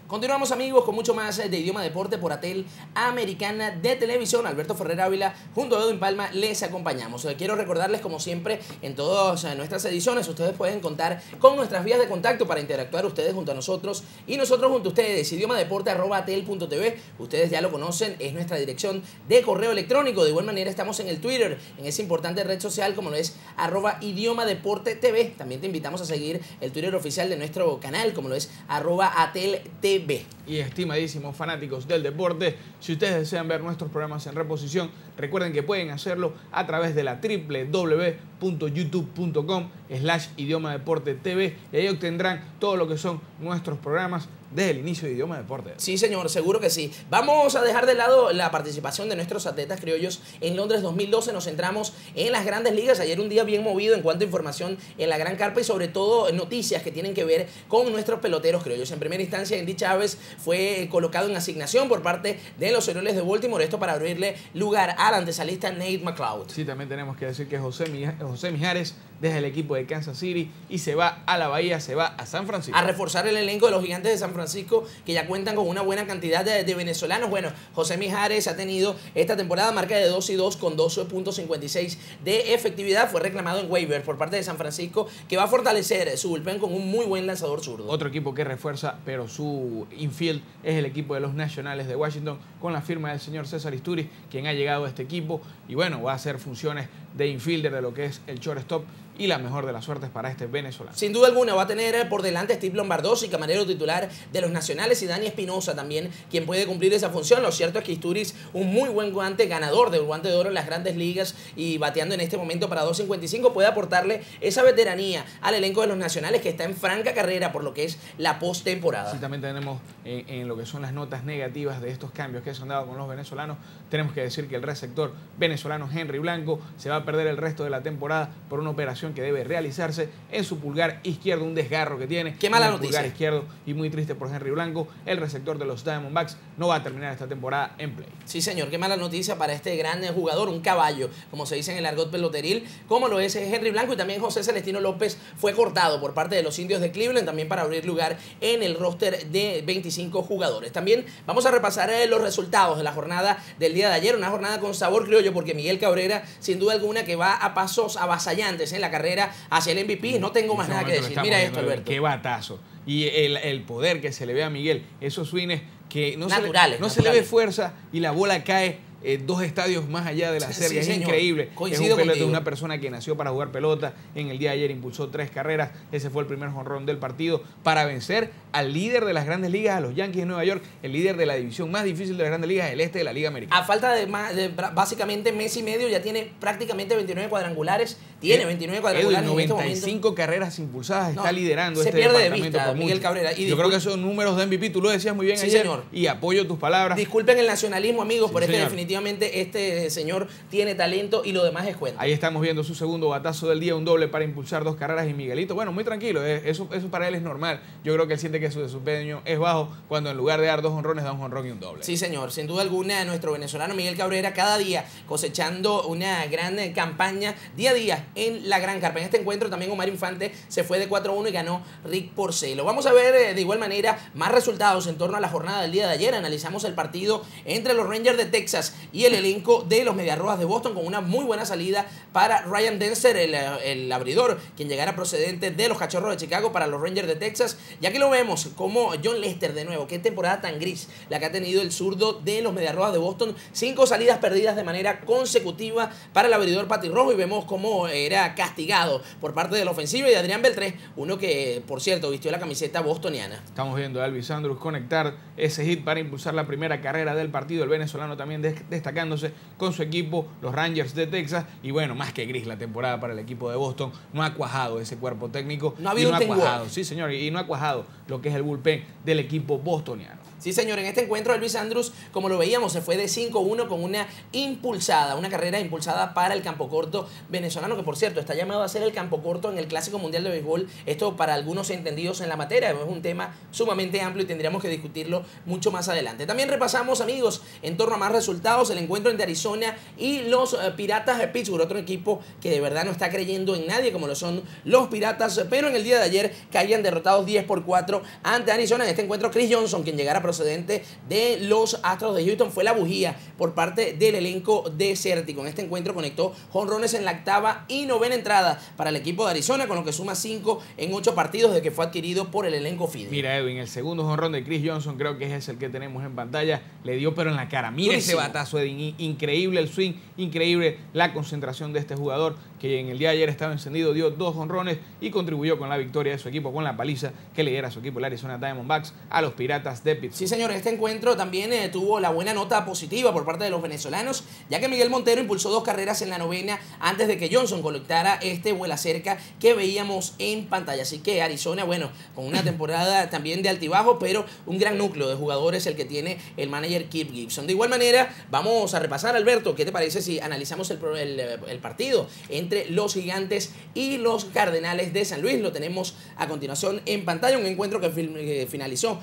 Continuamos, amigos, con mucho más de Idioma Deporte por ATEL Americana de Televisión. Alberto Ferrer Ávila junto a Edwin Palma les acompañamos. Quiero recordarles, como siempre, en todas nuestras ediciones, ustedes pueden contar con nuestras vías de contacto para interactuar ustedes junto a nosotros y nosotros junto a ustedes. idiomadeporte@atel.tv, ustedes ya lo conocen, es nuestra dirección de correo electrónico. De igual manera estamos en el Twitter, en esa importante red social como lo es @idiomadeportetv. También te invitamos a seguir el Twitter oficial de nuestro canal, como lo es @ateltv. Y estimadísimos fanáticos del deporte, si ustedes desean ver nuestros programas en reposición, recuerden que pueden hacerlo a través de la www.youtube.com/idiomadeportetv y ahí obtendrán todo lo que son nuestros programas desde el inicio de Idioma Deporte. Sí, señor, seguro que sí. Vamos a dejar de lado la participación de nuestros atletas criollos en Londres 2012. Nos centramos en las grandes ligas. Ayer un día bien movido en cuanto a información en la gran carpa y sobre todo noticias que tienen que ver con nuestros peloteros criollos. En primera instancia, Andy Chávez fue colocado en asignación por parte de los Orioles de Baltimore. Esto para abrirle lugar al antesalista Nate McLeod. Sí, también tenemos que decir que José Mijares deja el equipo de Kansas City y se va a la Bahía, se va a San Francisco. A reforzar el elenco de los Gigantes de San Francisco, que ya cuentan con una buena cantidad de venezolanos. Bueno, José Mijares ha tenido esta temporada marca de 2-2 con 12.56 de efectividad. Fue reclamado en waiver por parte de San Francisco, que va a fortalecer su bullpen con un muy buen lanzador zurdo. Otro equipo que refuerza, pero su infield, es el equipo de los Nacionales de Washington, con la firma del señor César Isturiz, quien ha llegado a este equipo y bueno, va a hacer funciones de infielder de lo que es el shortstop, y la mejor de las suertes para este venezolano. Sin duda alguna va a tener por delante Steve Lombardosi, camarero titular de los Nacionales, y Dani Espinosa también, quien puede cumplir esa función. Lo cierto es que Isturiz, un muy buen guante, ganador del guante de oro en las grandes ligas y bateando en este momento para 2.55, puede aportarle esa veteranía al elenco de los Nacionales, que está en franca carrera por lo que es la postemporada. Sí, también tenemos en lo que son las notas negativas de estos cambios que se han dado con los venezolanos. Tenemos que decir que el receptor venezolano Henry Blanco se va a perder el resto de la temporada por una operación que debe realizarse en su pulgar izquierdo, un desgarro que tiene. Qué mala en el noticia. Pulgar izquierdo, y muy triste por Henry Blanco. El receptor de los Diamondbacks no va a terminar esta temporada en play. Sí, señor, qué mala noticia para este gran jugador, un caballo, como se dice en el argot peloteril, como lo es Henry Blanco. Y también José Celestino López fue cortado por parte de los Indios de Cleveland, también para abrir lugar en el roster de 25 jugadores. También vamos a repasar los resultados de la jornada del día de ayer, una jornada con sabor criollo, porque Miguel Cabrera, sin duda alguna, que va a pasos avasallantes en la carrera hacia el MVP. No tengo más nada que decir. Mira esto, Alberto. Qué batazo. Y el poder que se le ve a Miguel, esos swings que no naturales, se le ve fuerza y la bola cae 2 estadios más allá de la serie. Sí, es increíble. Coincido es un pelota, contigo. una persona que nació para jugar pelota. En el día de ayer impulsó 3 carreras. Ese fue el primer jonrón del partido para vencer al líder de las grandes ligas, a los Yankees de Nueva York, el líder de la división más difícil de las grandes ligas, el este de la Liga Americana. A falta de básicamente mes y medio, ya tiene prácticamente 29 cuadrangulares. Tiene 29 cuadrangulares. 95 carreras impulsadas, está liderando se este pierde de departamento vista por Miguel mucho. Cabrera. Y yo creo que esos números de MVP, tú lo decías muy bien ayer, señor. Y apoyo tus palabras. Disculpen el nacionalismo, amigos, pero es que señor. definitivamente este señor tiene talento y lo demás es cuento. Ahí estamos viendo su segundo batazo del día, un doble para impulsar 2 carreras, y Miguelito, bueno, muy tranquilo, eso para él es normal. Yo creo que él siente que su desempeño es bajo cuando en lugar de dar 2 jonrones, da un jonrón y un doble. Sí, señor, sin duda alguna, nuestro venezolano Miguel Cabrera cada día cosechando una gran campaña día a día en la gran carpa. En este encuentro también Omar Infante se fue de 4-1 y ganó Rick Porcelo. Vamos a ver de igual manera más resultados en torno a la jornada del día de ayer. Analizamos el partido entre los Rangers de Texas y el elenco de los Mediarrojas de Boston, con una muy buena salida para Ryan Denser, el abridor, quien llegara procedente de los Cachorros de Chicago para los Rangers de Texas. Y aquí lo vemos como Jon Lester de nuevo. Qué temporada tan gris la que ha tenido el zurdo de los Mediarrojas de Boston. 5 salidas perdidas de manera consecutiva para el abridor patirrojo, y vemos cómo era castigado por parte de la ofensiva y de Adrián Beltré, uno que, por cierto, vistió la camiseta bostoniana. Estamos viendo a Elvis Andrus conectar ese hit para impulsar la primera carrera del partido. El venezolano también destacándose con su equipo, los Rangers de Texas. Y bueno, más que gris la temporada para el equipo de Boston. No ha cuajado ese cuerpo técnico. No ha habido cuajado, sí señor, y no ha cuajado lo que es el bullpen del equipo bostoniano. Sí, señor, en este encuentro Elvis Andrus, como lo veíamos, se fue de 5-1 con una carrera impulsada para el campo corto venezolano, que por cierto está llamado a ser el campo corto en el Clásico Mundial de Béisbol. Esto para algunos entendidos en la materia, es un tema sumamente amplio y tendríamos que discutirlo mucho más adelante. También repasamos, amigos, en torno a más resultados, el encuentro entre Arizona y los Piratas de Pittsburgh, otro equipo que de verdad no está creyendo en nadie como lo son los Piratas, pero en el día de ayer caían derrotados 10-4 ante Arizona. En este encuentro Chris Johnson, quien llegara procedente de los Astros de Houston, fue la bujía por parte del elenco desértico. En este encuentro conectó jonrones en la octava y novena entrada para el equipo de Arizona, con lo que suma 5 en 8 partidos desde que fue adquirido por el elenco Fide. Mira, Edwin, el segundo jonrón de Chris Johnson, creo que es el que tenemos en pantalla, le dio pero en la cara. Mira ese batazo, Edwin, increíble el swing, increíble la concentración de este jugador, que en el día de ayer estaba encendido, dio 2 jonrones y contribuyó con la victoria de su equipo, con la paliza que le diera a su equipo, el Arizona Diamondbacks, a los Piratas de Pittsburgh. Sí, señor, este encuentro también tuvo la buena nota positiva por parte de los venezolanos, ya que Miguel Montero impulsó 2 carreras en la novena antes de que Johnson conectara este vuela cerca que veíamos en pantalla. Así que Arizona, bueno, con una temporada también de altibajo, pero un gran núcleo de jugadores el que tiene el manager Kirk Gibson. De igual manera, vamos a repasar, Alberto, ¿qué te parece si analizamos el partido entre los Gigantes y los Cardenales de San Luis? Lo tenemos a continuación en pantalla, un encuentro que finalizó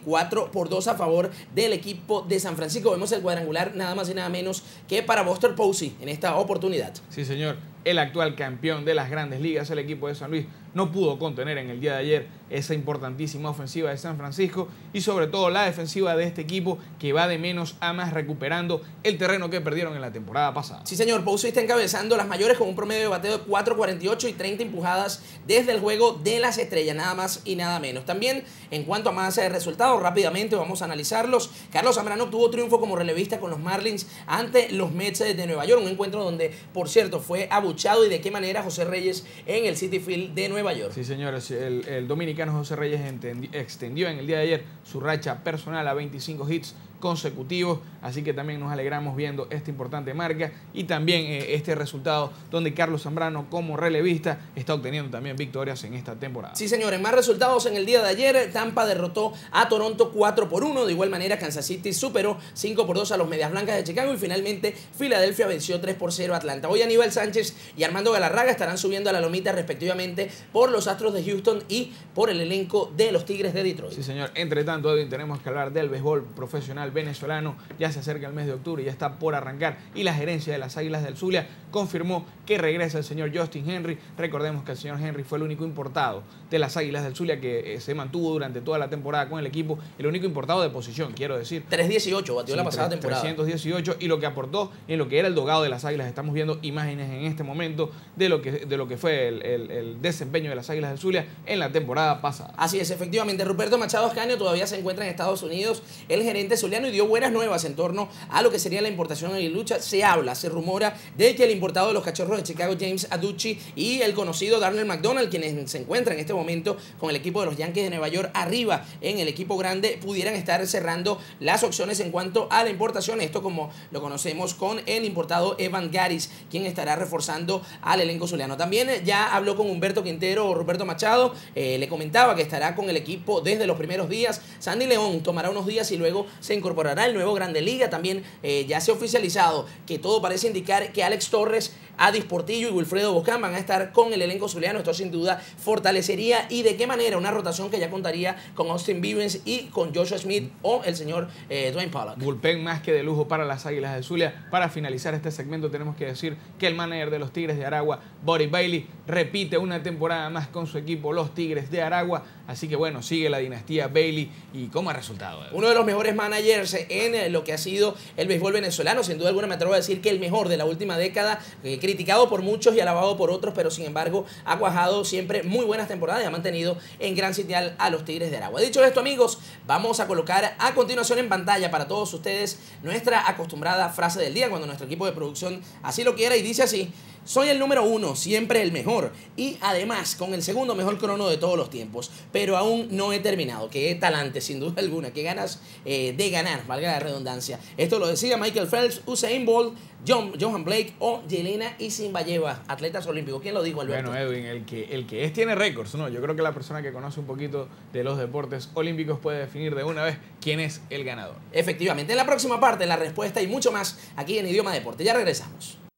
4-2 a favor del equipo de San Francisco. Vemos el cuadrangular nada más y nada menos que para Buster Posey en esta oportunidad. Sí, señor. El actual campeón de las Grandes Ligas, el equipo de San Luis, no pudo contener en el día de ayer esa importantísima ofensiva de San Francisco y sobre todo la defensiva de este equipo, que va de menos a más recuperando el terreno que perdieron en la temporada pasada. Sí, señor, Posey está encabezando las mayores con un promedio de bateo de 4.48 y 30 empujadas desde el juego de las estrellas, nada más y nada menos. También, en cuanto a más resultados, rápidamente vamos a analizarlos. Carlos Zambrano obtuvo triunfo como relevista con los Marlins ante los Mets de Nueva York, un encuentro donde, por cierto, fue abuchado, y de qué manera José Reyes en el Citi Field de Nueva York. Sí, señores, el dominicano José Reyes extendió en el día de ayer su racha personal a 25 hits consecutivos, así que también nos alegramos viendo esta importante marca y también este resultado donde Carlos Zambrano como relevista está obteniendo también victorias en esta temporada. Sí, señores, más resultados en el día de ayer. Tampa derrotó a Toronto 4-1, de igual manera Kansas City superó 5-2 a los Medias Blancas de Chicago y finalmente Filadelfia venció 3-0 a Atlanta. Hoy Aníbal Sánchez y Armando Galarraga estarán subiendo a la lomita respectivamente por los Astros de Houston y por el elenco de los Tigres de Detroit. Sí, señor. Entre tanto, Edwin, tenemos que hablar del béisbol profesional venezolano. Ya se acerca el mes de octubre, ya está por arrancar y la gerencia de las Águilas del Zulia confirmó que regresa el señor Justin Henry. Recordemos que el señor Henry fue el único importado de las Águilas del Zulia que se mantuvo durante toda la temporada con el equipo, el único importado de posición, quiero decir. 318 batió la pasada temporada. 318, y lo que aportó en lo que era el dogado de las Águilas. Estamos viendo imágenes en este momento de lo que fue el desempeño de las Águilas del Zulia en la temporada pasada. Así es, efectivamente. Ruperto Machado Ascanio todavía se encuentra en Estados Unidos, el gerente zuliano, y dio buenas nuevas en torno a lo que sería la importación y lucha. Se rumora de que el importado de los Cachorros de Chicago, James Aducci, y el conocido Darnell McDonald, quienes se encuentran en este momento con el equipo de los Yankees de Nueva York arriba en el equipo grande, pudieran estar cerrando las opciones en cuanto a la importación. Esto como lo conocemos con el importado Evan Garis, quien estará reforzando al elenco zuliano. También ya habló con Humberto Quintero Ruperto Machado, le comentaba que estará con el equipo desde los primeros días. Sandy León tomará unos días y luego se incorporará el nuevo Grande Liga. También ya se ha oficializado que todo parece indicar que Alex Torres, Adis Portillo y Wilfredo Boscán van a estar con el elenco zuliano. Esto sin duda fortalecería, y de qué manera, una rotación que ya contaría con Austin Vivens y con Joshua Smith o el señor Dwayne Pollock. Bullpen más que de lujo para las Águilas del Zulia. Para finalizar este segmento tenemos que decir que el manager de los Tigres de Aragua, Buddy Bailey, repite una temporada más con su equipo, los Tigres de Aragua. Así que bueno, sigue la dinastía Bailey y como resultado. Uno de los mejores managers en lo que ha sido el béisbol venezolano. Sin duda alguna me atrevo a decir que el mejor de la última década, criticado por muchos y alabado por otros, pero sin embargo ha cuajado siempre muy buenas temporadas y ha mantenido en gran sitial a los Tigres de Aragua. Dicho esto, amigos, vamos a colocar a continuación en pantalla para todos ustedes nuestra acostumbrada frase del día, cuando nuestro equipo de producción así lo quiera, y dice así: Soy el número 1, siempre el mejor. Y además con el segundo mejor crono de todos los tiempos. Pero aún no he terminado. Qué talante, sin duda alguna. Qué ganas de ganar, valga la redundancia. Esto lo decía Michael Phelps, Usain Bolt, Johan Blake o Yelena Isinbayeva, atletas olímpicos. ¿Quién lo dijo, Alberto? Bueno, Edwin, el que es tiene récords, ¿no? Yo creo que la persona que conoce un poquito de los deportes olímpicos puede definir de una vez quién es el ganador. Efectivamente. En la próxima parte, la respuesta y mucho más aquí en Idioma Deporte. Ya regresamos.